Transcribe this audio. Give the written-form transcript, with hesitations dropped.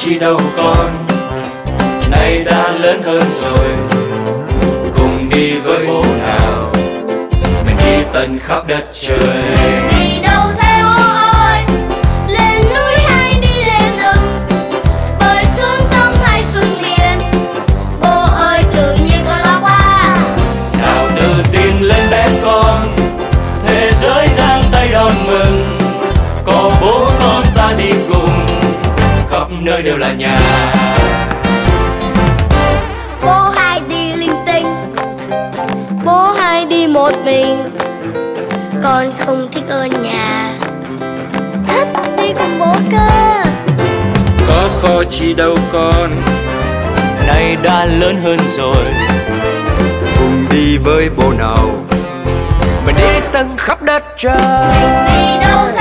chi đâu con, nay đã lớn hơn rồi. Cùng đi với bố nào, mình đi tận khắp đất trời. Đi đâu thế bố ơi, lên núi hay đi lên rừng, bơi xuống sông hay xuống biển, bố ơi tự nhiên con lo quá. Nào tự tin lên bé con, thế giới giang tay đón mừng, có bố con ta đi cùng, khắp nơi đều là nhà. Bố hay đi linh tinh, bố hay đi một mình, con không thích ở nhà, thích đi cùng bố cơ. Có khó chi đâu con, nay đã lớn hơn rồi. Cùng đi với bố nào, mình đi tận khắp đất trời. Đi đâu